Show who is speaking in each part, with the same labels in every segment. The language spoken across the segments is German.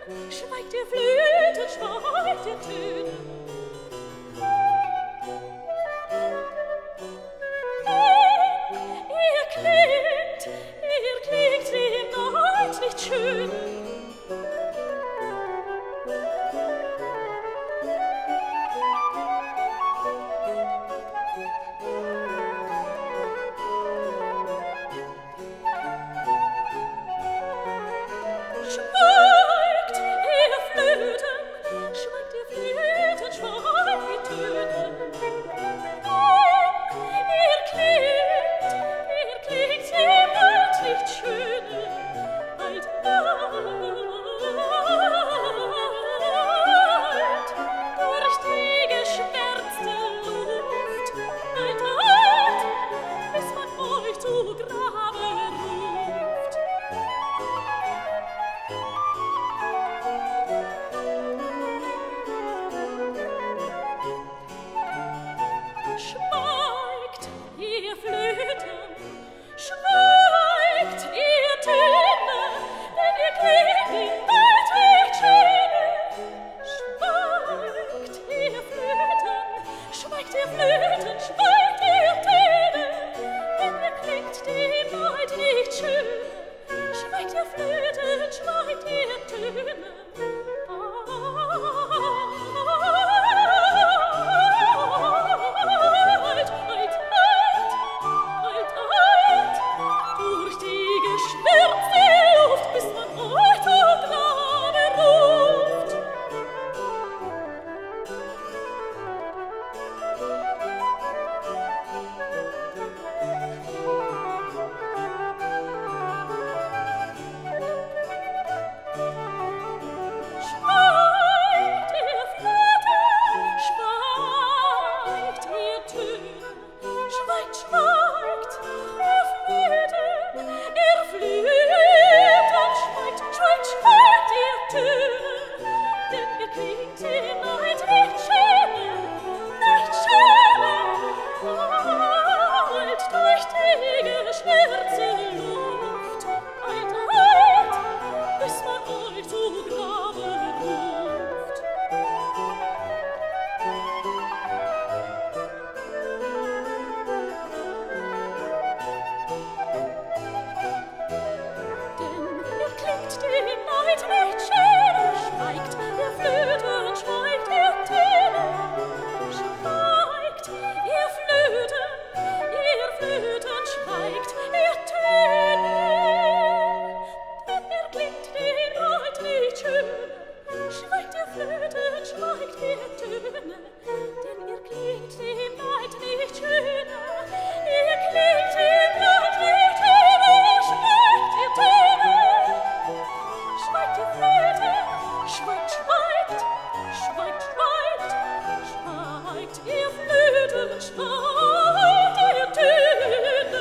Speaker 1: schweigt ihr Flöten, schweigt ihr Töne. Ihr klingt wie im Nachtlicht schön. Schweigt, ihr Flöten, schweigt, ihr Flöten, schweigt die Töne. Ihr klingt wie Nachtlicht schöne, alt, durch die geschwärzte Luft, alt, bis man euch zu Grabe ruft. Schweigt, ihr Flöten, schweigt, ihr Töne, denn ihr klingt wie Nachtlicht schöne. Schweigt, ihr Flöten, schweigt, ihr Flöten, schweigt, ihr Töne, denn ihr klingt die Nachtlicht schöne. Schweigt, ihr Flöten, schweigt, ihr Töne. Durch die geschwärzte Luft, bis man euch zu Grabe ruft. Schweigt, ihr Flöten, schweigt, ihr Töne. Schweigt, schweigt, ihr Flöten, ihr Flöten. Schweigt, schweigt, schweigt, ihr Töne, denn ihr klingt die Nachtlicht schöne, nicht schöne. Alt, durch die geschwärzte Luft, alt, bis man euch zu Grabe ruft. Denn ihr klingt die Nachtlicht schöne, schweigt, ihr Flöten, schweigt, ihr Töne. Schweigt, ihr Flöten, schweigt, ihr Töne. Denn ihr klingt die Nachtlicht schöne, schweigt, ihr Flöten, schweigt, ihr Töne. Denn ihr klingt die Nachtlicht schöne, ihr klingt die Nachtlicht schöne, schweigt, ihr Töne. Schweigt, ihr Flöten, schweigt, schweigt, schweigt, schweigt, schweigt, ihr Flöten, schweigt, ihr Töne.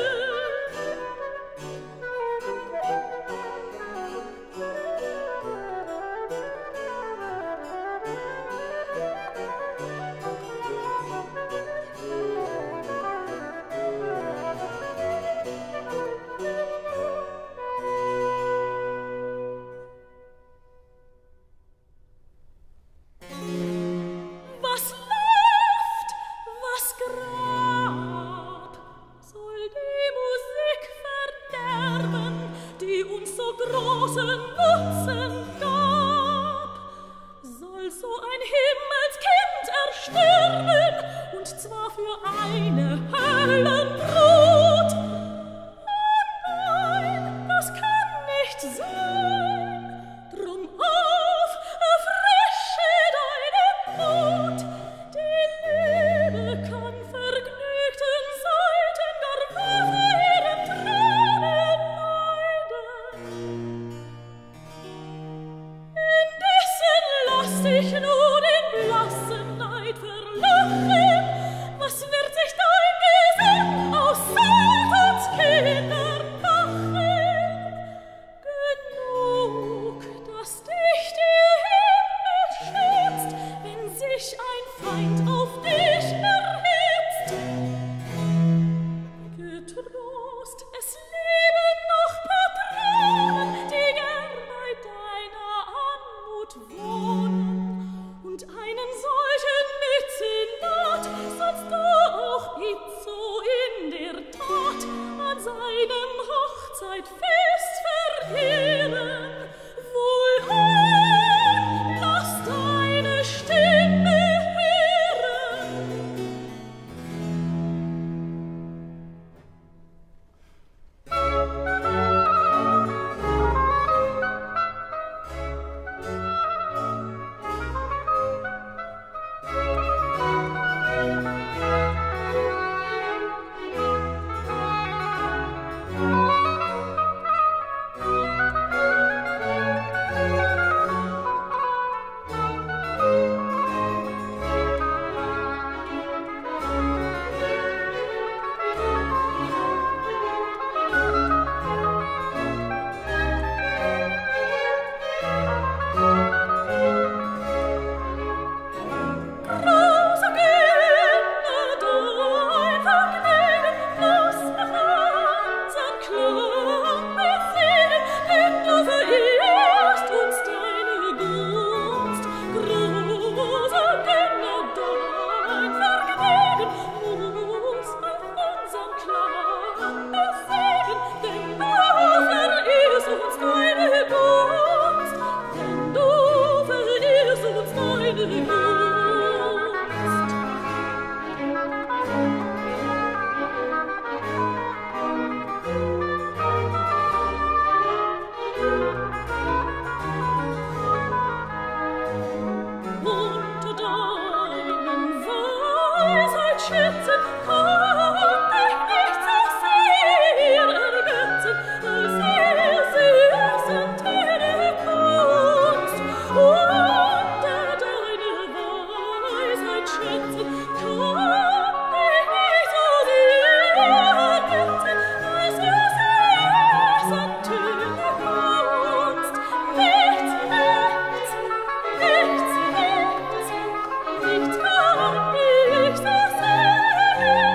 Speaker 1: Was Luft, was Grab, soll die Musik verderben, die uns so großen Nutzen gab? Soll so ein Himmelskind ersterben, und zwar für eine Höllenbrut? Oh nein, das kann nicht sein. Drum auf, erfrische deinen Mut. Die Liebe kann vergnügten Seiten gar ihren Tränen leiden. Indessen lass dich nur den blassen Neid verlachen. Was wird sich dein Gesang aus Satans Kindern machen? Genug, dass dich der Himmel schützt, wenn sich ein Feind auf dich erhitzt. Getrost, es leben noch Patronen, die gern bei deiner Nicht kann ich so sehr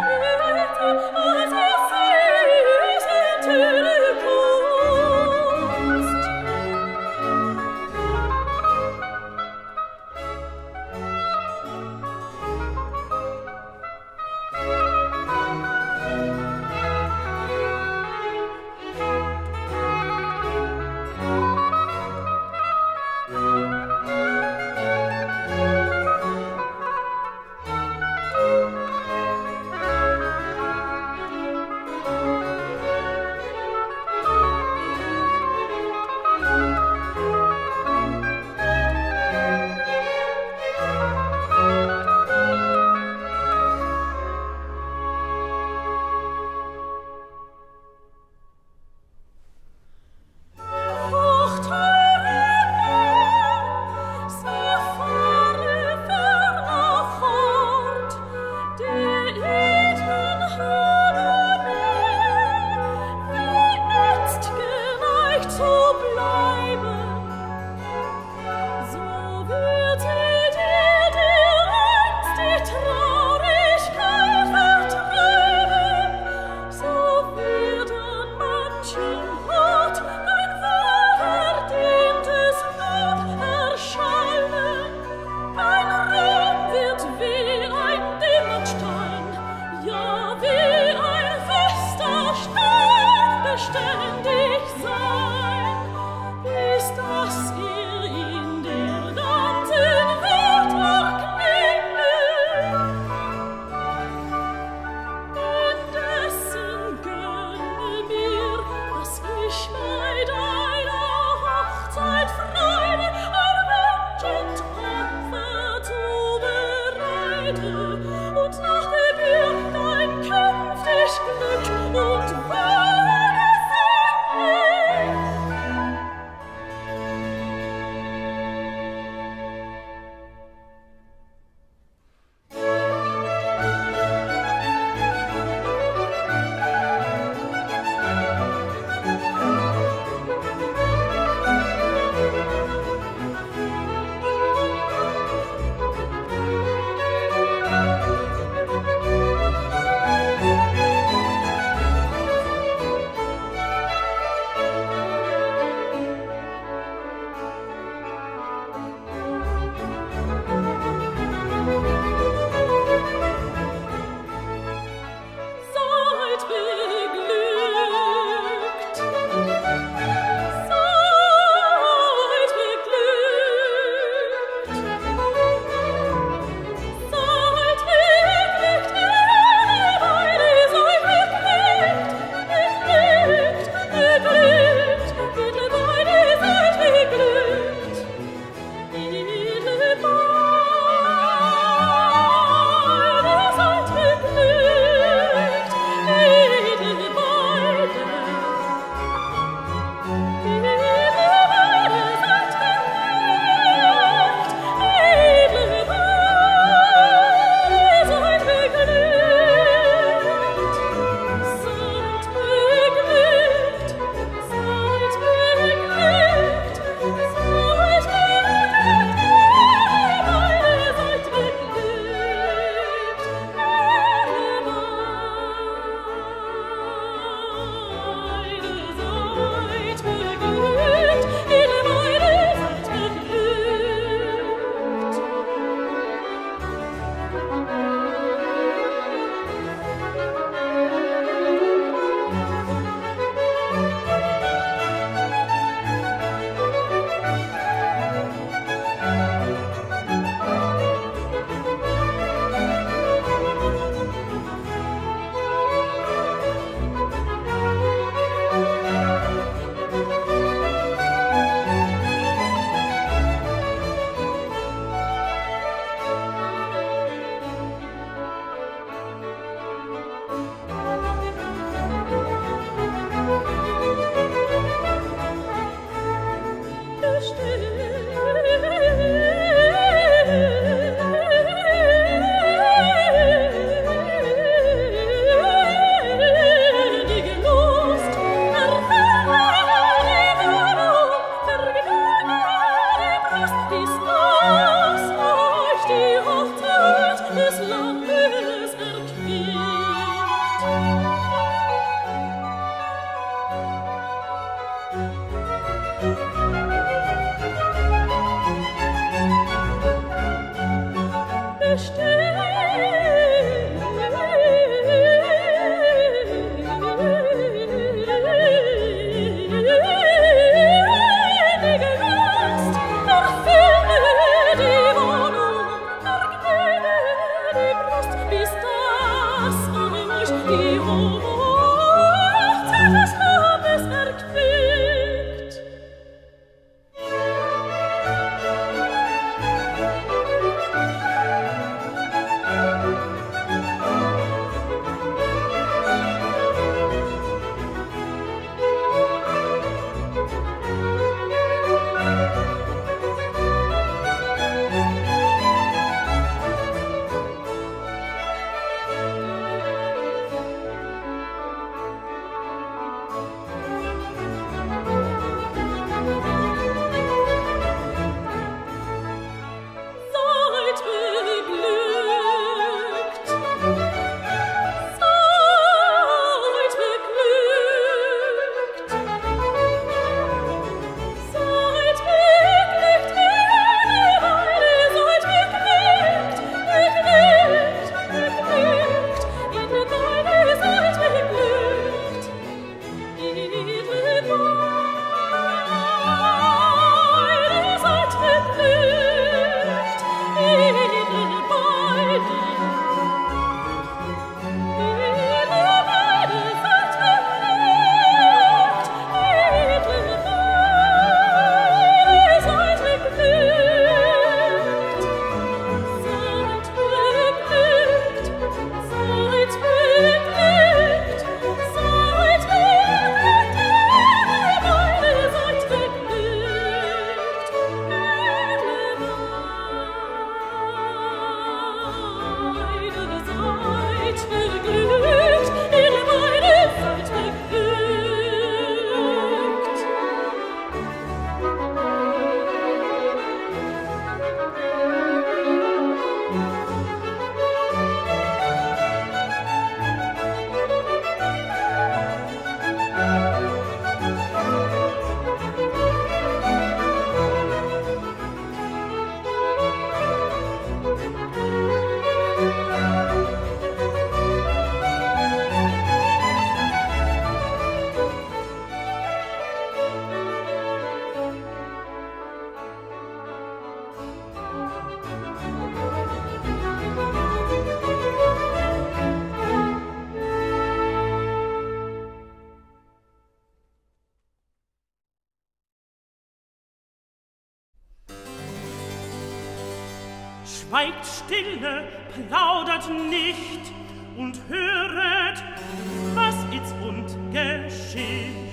Speaker 2: Schweigt stille, plaudert nicht und höret, was itzt und geschieht.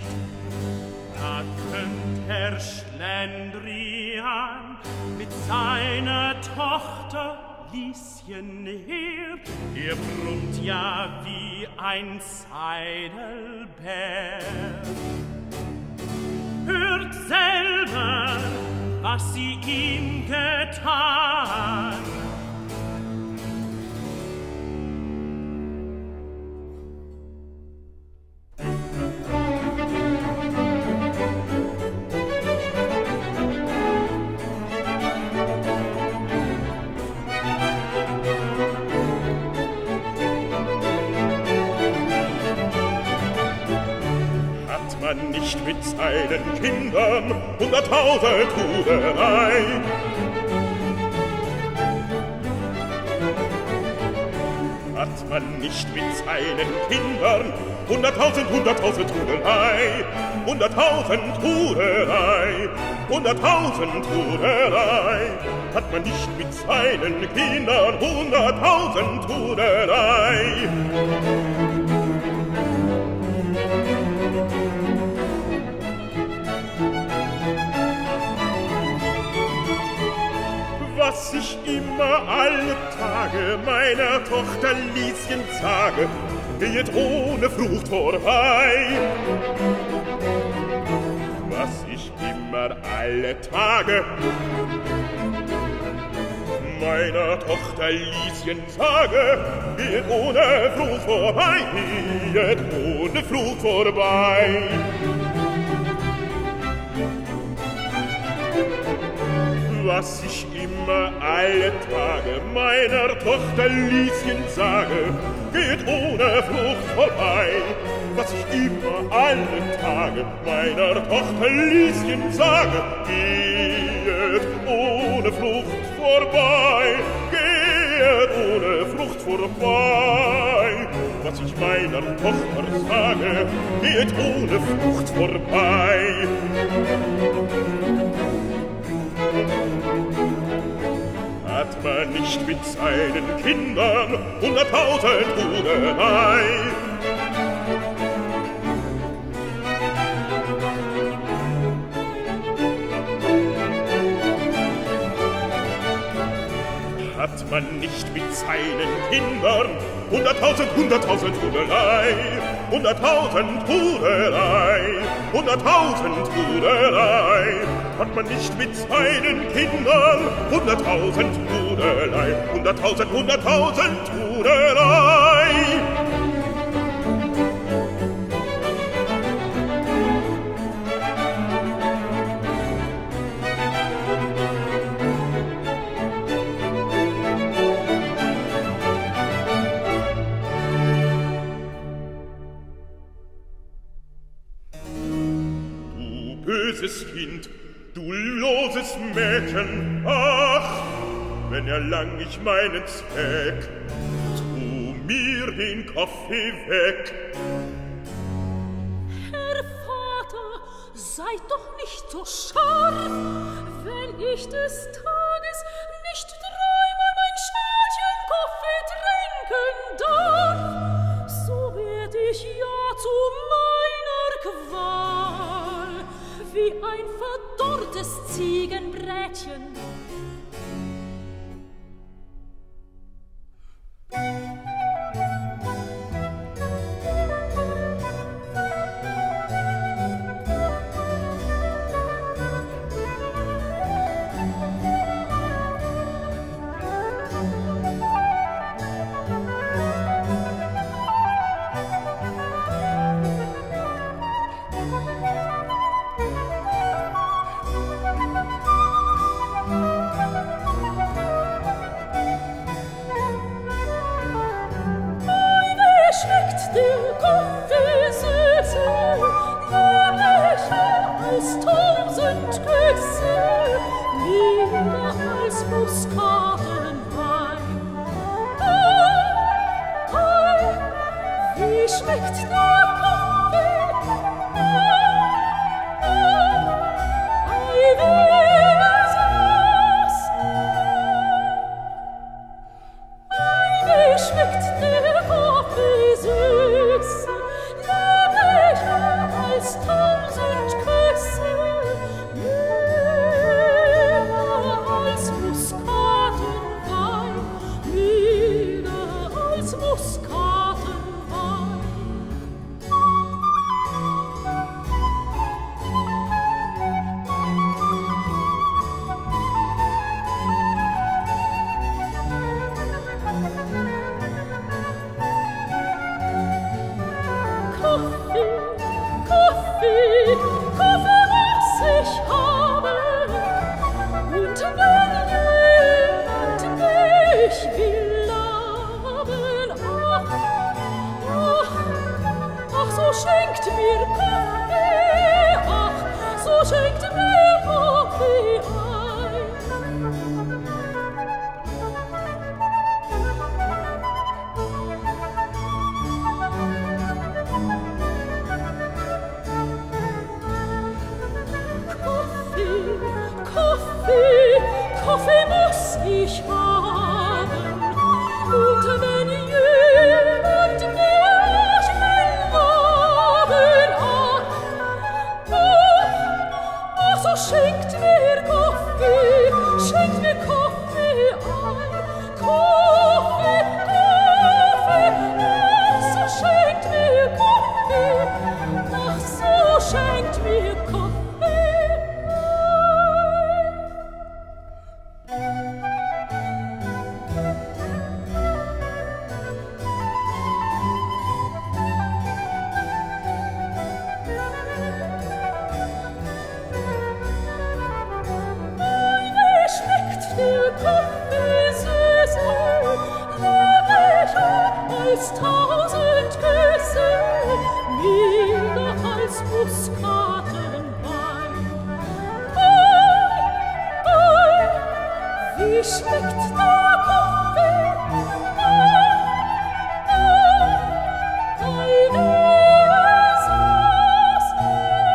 Speaker 2: Da kömmt Herr Schlendrian mit seiner Tochter Lieschen her. Er brummt ja wie ein Zeidelbär. Hört selber, was sie ihm getan.
Speaker 3: Hat man nicht mit seinen Kindern 100.000 Trudelei? Hat man nicht mit seinen Kindern 100.000 Trudelei? 100.000 Trudelei, 100.000 Trudelei. Hat man nicht mit seinen Kindern 100.000 Trudelei? Was ich immer alle Tage meiner Tochter Lieschen sage, geht ohne Frucht vorbei. Was ich immer immer alle Tage meiner Tochter Lieschen sage, geht ohne Fluch vorbei, geht ohne Fluch vorbei. Was ich immer alle Tage meiner Tochter Lieschen sage, geht ohne Flucht vorbei. Was ich immer alle Tage meiner Tochter Lieschen sage, geht ohne Flucht vorbei, geht ohne Flucht vorbei. Was ich meiner Tochter sage, geht ohne Flucht vorbei. Hat man nicht mit seinen Kindern 100.000 Hudelei? Hat man nicht mit seinen Kindern 100.000 Hudelei? 100.000 Hudelei, 100.000 Hudelei. Hat man nicht mit seinen Kindern 100.000 Hudelei, 100.000 Hudelei. Böses Kind, du loses Mädchen, ach, wenn erlang ich meinen Zweck, tu mir den Kaffee weg.
Speaker 1: Herr Vater, seid doch nicht so scharf, wenn ich des Tages nicht dreimal mein Schälchen Kaffee trinken darf, so werd ich ja zu meiner Qual, wie ein verdorrtes Ziegenbrätchen. Kaffeesüße, lieblicher als 1000 Küsse, milder als Muskatenwein. Wie schmeckt der Kaffee? Deine Süße.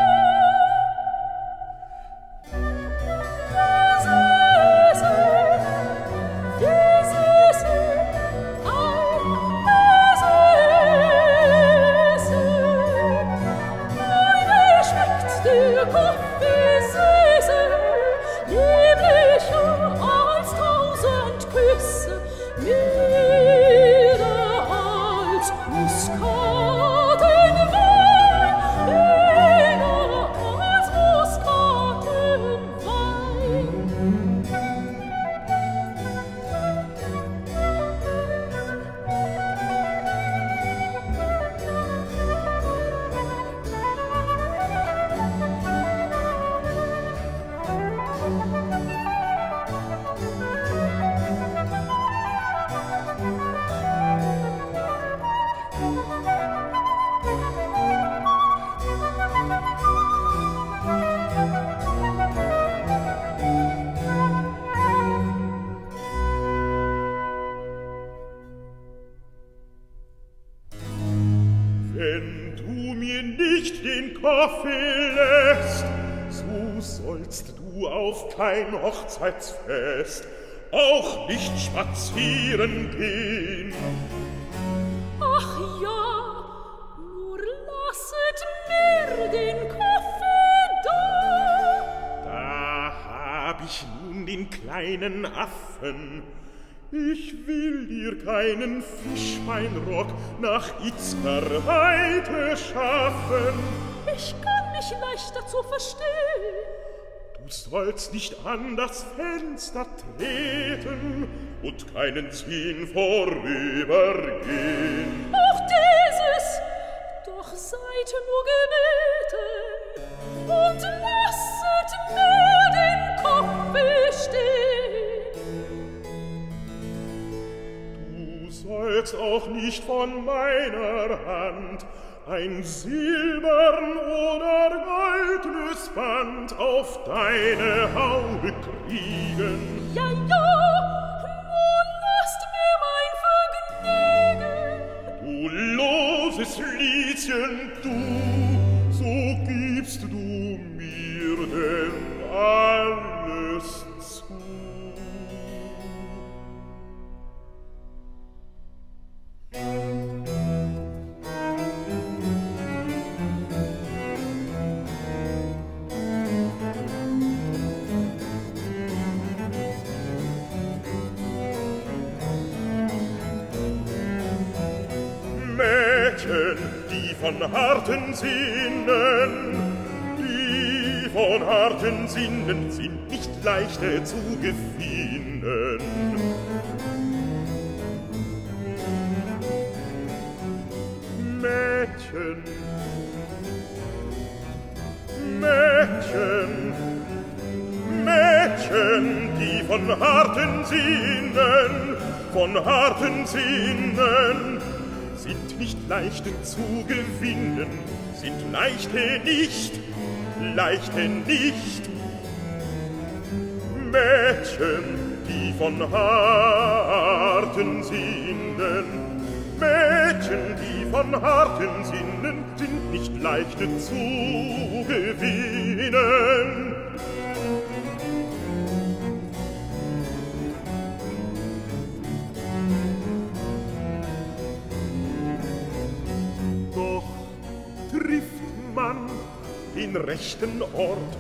Speaker 3: Wenn du mir nicht den Kaffee lässt, so sollst du auf kein Hochzeitsfest auch nicht spazieren gehen.
Speaker 1: Ach ja, nur lasset mir den Kaffee da.
Speaker 3: Da hab ich nun den kleinen Affen. Ich will dir keinen Fischbeinrock nach Itzker Weite schaffen.
Speaker 1: Ich kann mich leicht dazu verstehen.
Speaker 3: Du sollst nicht an das Fenster treten und keinen Zinn vorübergehen.
Speaker 1: Auch dieses, doch seid nur gebeten und lasset mir den Kaffee stehen.
Speaker 3: Du sollst auch nicht von meiner Hand ein silbern oder goldnes Band auf deine Haube kriegen.
Speaker 1: Ja, nun lasst mir mein Vergnügen.
Speaker 3: Du loses Lieschen, du, so gibst du mir denn alles zu. Mädchen, die von harten Sinnen sind nicht leichter zu gewinnen. Mädchen, die von harten Sinnen sind nicht leichte zu gewinnen, sind leichte nicht. Mädchen, die von harten Sinnen sind nicht leichte zu gewinnen. Doch trifft man den rechten Ort,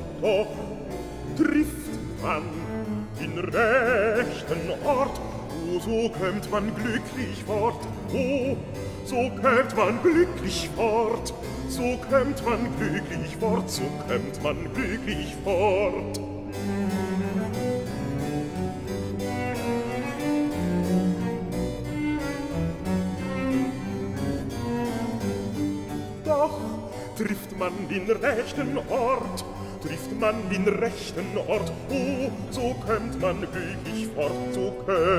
Speaker 3: oh, so kömmt man glücklich fort, oh, so kömmt man glücklich fort, so kömmt man glücklich fort, so kömmt man glücklich fort. Doch trifft man den rechten Ort, trifft man den rechten Ort. Oh, so kömmt man glücklich fort, so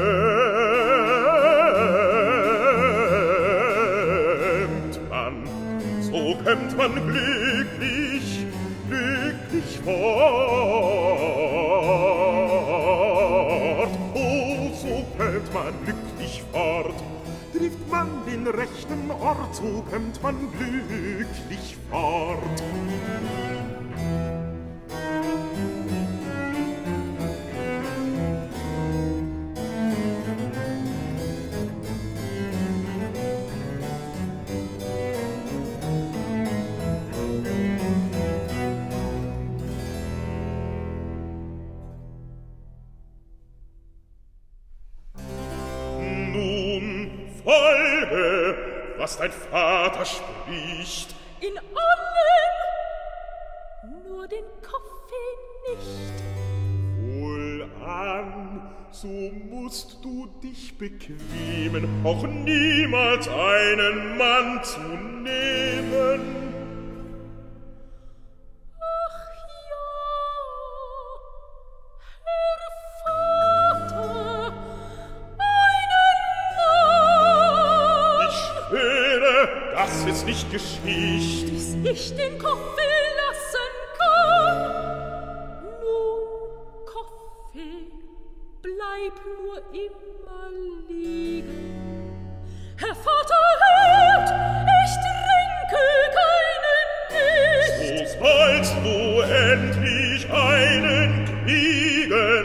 Speaker 3: kömmt man glücklich fort. Oh, so kömmt man glücklich fort. Trifft man den rechten Ort, so kömmt man glücklich fort. Folge, was dein Vater spricht.
Speaker 1: In allem, nur den Kaffee nicht.
Speaker 3: Wohlan, so musst du dich bequemen, auch niemals einen Mann zu nehmen. Das ist nicht Geschicht,
Speaker 1: dass ich den Kaffee lassen kann. Nun, Kaffee, bleib nur immer liegen. Herr Vater hört, ich trinke keinen nicht.
Speaker 3: So sollst du endlich einen kriegen.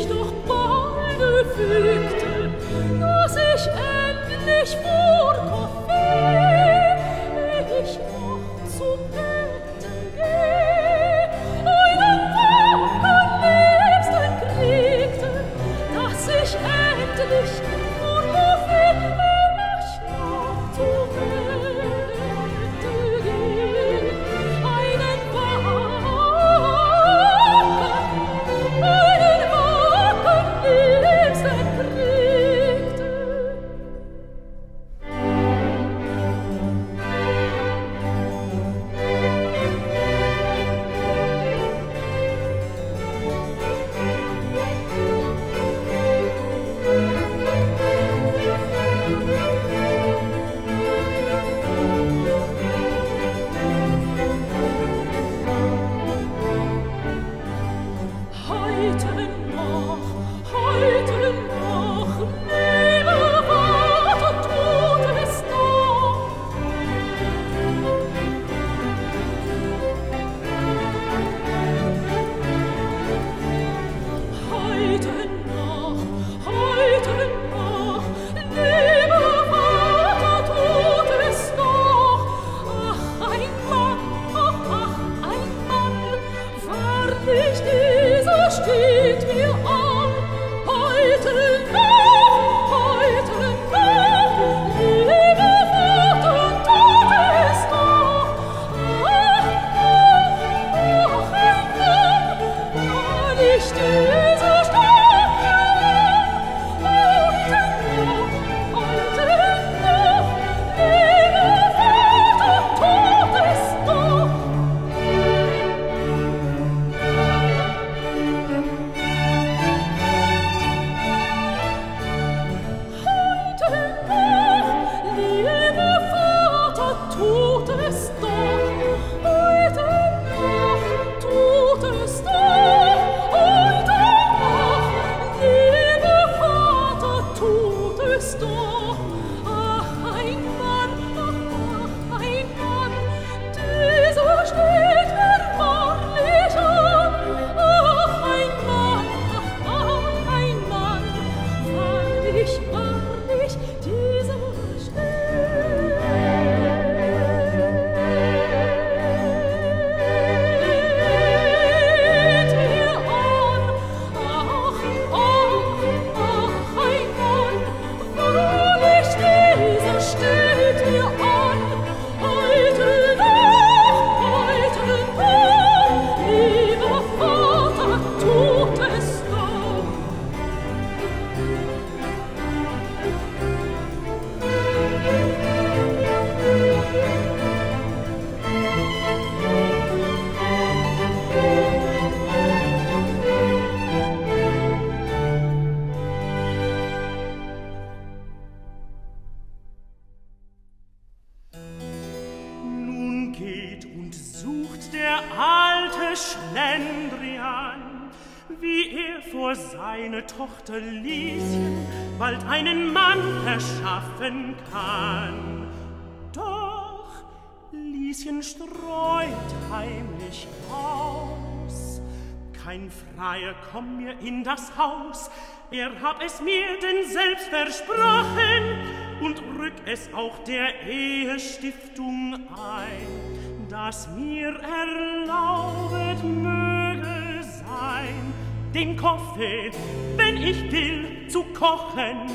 Speaker 1: sich doch balde fügte, dass ich endlich vorkomme, ich noch zu Betten geh, einen Wagen liebsten kriegte, dass ich endlich vorkomme, ich noch zu Betten geh, einen Wagen liebsten kriegte. Heute noch, liebe Vater, tut es noch. Heute noch, liebe Vater, tut es noch. Ach, ein Mann, wahrlich dieser steht mir an. Heute noch, liebe Vater, tut es noch. Ach, ein Mann, wahrlich dieser steht mir an. Heute noch, liebe Vater, tut es noch.
Speaker 2: Schlendrian, wie er vor seine Tochter Lieschen bald einen Mann verschaffen kann. Doch Lieschen streut heimlich aus. Kein Freier komm mir in das Haus, er hab es mir denn selbst versprochen und rück es auch der Ehestiftung ein, dass mir erlaubet möge sein, den Kaffee, wenn ich will, zu kochen.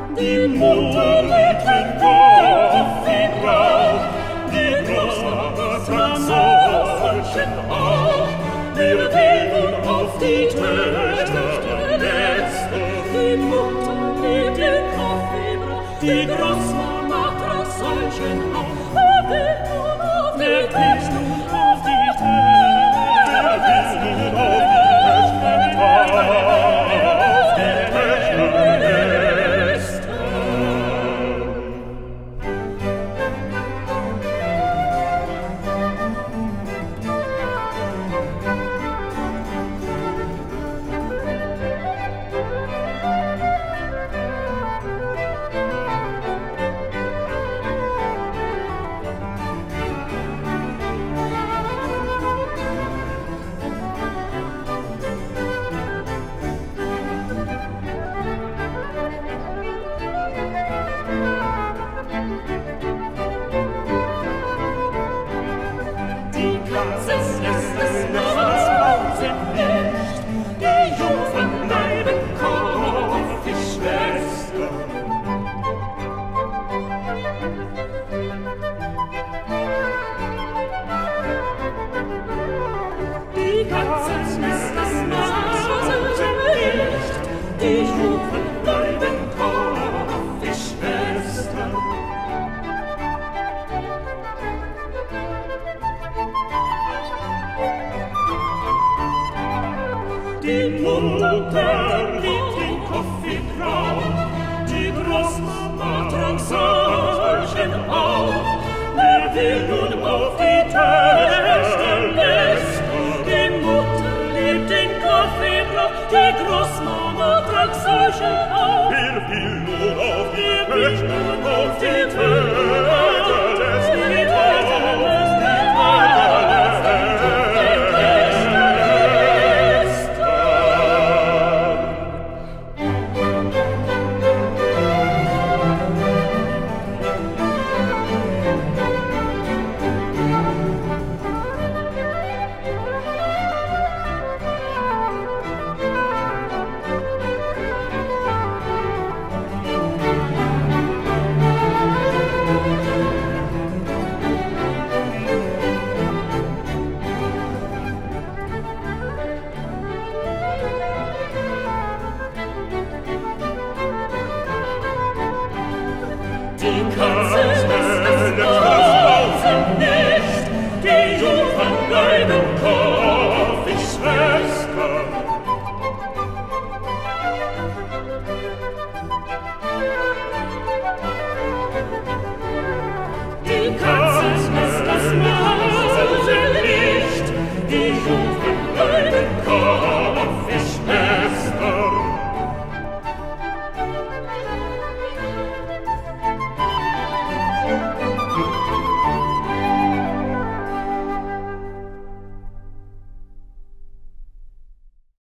Speaker 2: Die Mutter liebt den Kaffeebrauch, die Großmama trank solchen auch. Wir will nun auf die Töchter letzte.
Speaker 1: Die Mutter liebt den Kaffeebrauch,
Speaker 2: Die Großmama trank solchen auch.
Speaker 1: wer will nun auf die
Speaker 2: Wer will
Speaker 1: Töchter?
Speaker 2: nun auf die Töchter? Wer will nun auf die Töchter? Auf die Töchter letzte. Die Katzen ist es nachts sind nicht, die Jungfern bleiben Kaffeeschwester. Die Katzen ist es nachts sind nicht, die Jungfern bleiben Kaffeeschwester. Die Mutter liebt den Kaffeebrauch, die Großmama trank solchen auch. Wer will nun auf die Töchter lässt? Die Mutter liebt den Kaffeebrauch, die Großmama trank solchen auch. Wer will nun auf die Töchter, auf die Töchter lässt? Die Töchter lässt, die Töchter lässt, die Die Katze